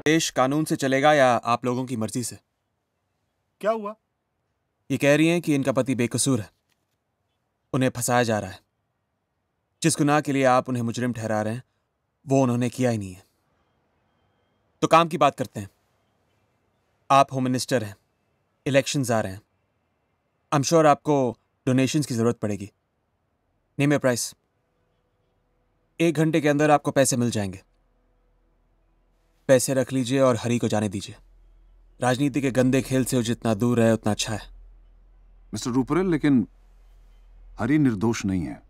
देश कानून से चलेगा या आप लोगों की मर्जी से? क्या हुआ? ये कह रही हैं कि इनका पति बेकसूर है, उन्हें फंसाया जा रहा है। जिस गुनाह के लिए आप उन्हें मुजरिम ठहरा रहे हैं वो उन्होंने किया ही नहीं है। तो काम की बात करते हैं। आप होम मिनिस्टर हैं, इलेक्शंस आ रहे हैं, आई एम श्योर आपको डोनेशंस की जरूरत पड़ेगी। नेम ए प्राइस। 1 घंटे के अंदर आपको पैसे मिल जाएंगे। पैसे रख लीजिए और हरी को जाने दीजिए। राजनीति के गंदे खेल से वो जितना दूर रहे उतना अच्छा है। मिस्टर रूपरेल, लेकिन हरी निर्दोष नहीं है,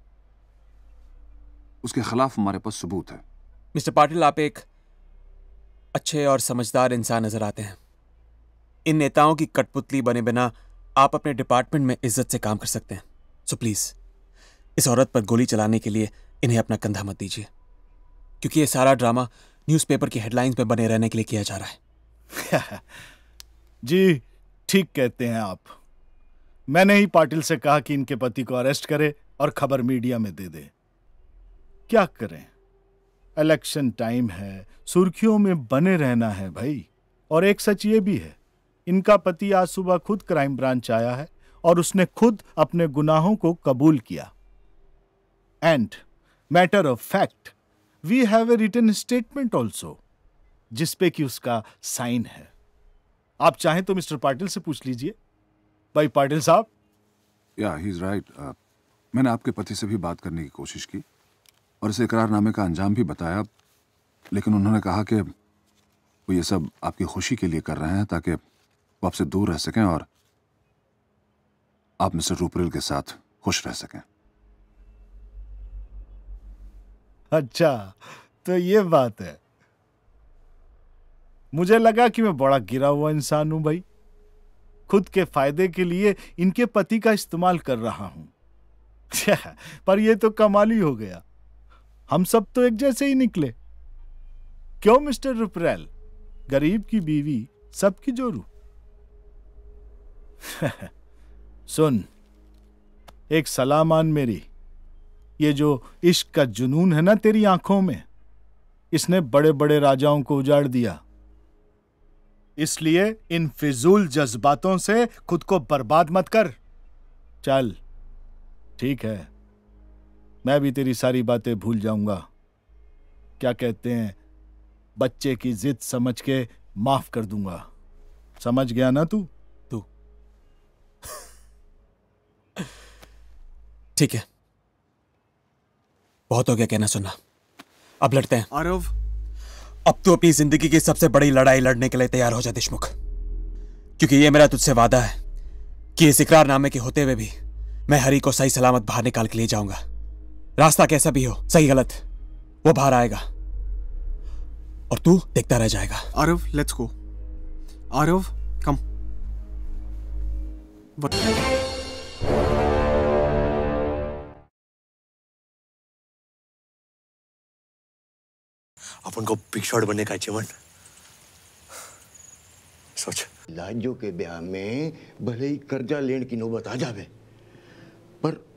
उसके खिलाफ हमारे पास सबूत है। मिस्टर पाटिल, आप एक अच्छे और समझदार इंसान नजर आते हैं। इन नेताओं की कठपुतली बने बिना आप अपने डिपार्टमेंट में इज्जत से काम कर सकते हैं। सो प्लीज इस औरत पर गोली चलाने के लिए इन्हें अपना कंधा मत दीजिए, क्योंकि ये सारा ड्रामा न्यूज़पेपर की हेडलाइंस में बने रहने के लिए किया जा रहा है। जी ठीक कहते हैं आप। मैंने ही पाटिल से कहा कि इनके पति को अरेस्ट करे और खबर मीडिया में दे दे। क्या करें, इलेक्शन टाइम है, सुर्खियों में बने रहना है भाई। और एक सच ये भी है, इनका पति आज सुबह खुद क्राइम ब्रांच आया है और उसने खुद अपने गुनाहों को कबूल किया। And matter of fact, we have a written statement also, जिसपे कि उसका साइन है। आप चाहें तो मिस्टर पाटिल से पूछ लीजिए। भाई पाटिल साहब। या ही इज राइट। मैंने आपके पति से भी बात करने की कोशिश की और इस इकरारनामे का अंजाम भी बताया, लेकिन उन्होंने कहा कि वो ये सब आपकी खुशी के लिए कर रहे हैं ताकि वो आपसे दूर रह सकें और आप मिस्टर रूपरेल के साथ खुश रह सकें। अच्छा, तो ये बात है। मुझे लगा कि मैं बड़ा गिरा हुआ इंसान हूं भाई, खुद के फायदे के लिए इनके पति का इस्तेमाल कर रहा हूं। पर ये तो कमाल ही हो गया, हम सब तो एक जैसे ही निकले। क्यों मिस्टर रुपरेल, गरीब की बीवी सबकी जोरू। सुन, एक सलाह मान मेरी। ये जो इश्क का जुनून है ना तेरी आंखों में, इसने बड़े बड़े राजाओं को उजाड़ दिया। इसलिए इन फिजूल जज्बातों से खुद को बर्बाद मत कर। चल ठीक है, मैं भी तेरी सारी बातें भूल जाऊंगा। क्या कहते हैं, बच्चे की जिद समझ के माफ कर दूंगा। समझ गया ना तू? ठीक है, बहुत हो गया कहना सुनना, अब लड़ते हैं। आरव, अब तू अपनी जिंदगी की सबसे बड़ी लड़ाई लड़ने के लिए तैयार हो जा देशमुख, क्योंकि ये मेरा तुझसे वादा है कि इस इकरारनामे के होते हुए भी मैं हरी को सही सलामत बाहर निकाल के ले जाऊंगा। रास्ता कैसा भी हो, सही गलत, वो बाहर आएगा और तू देखता रह जाएगा। Aarav, let's go. Aarav, come. अपन को बिग शॉट बनने का जीवन सोच। लाजो के ब्याह में भले ही कर्जा लेने की नौबत आ जावे, पर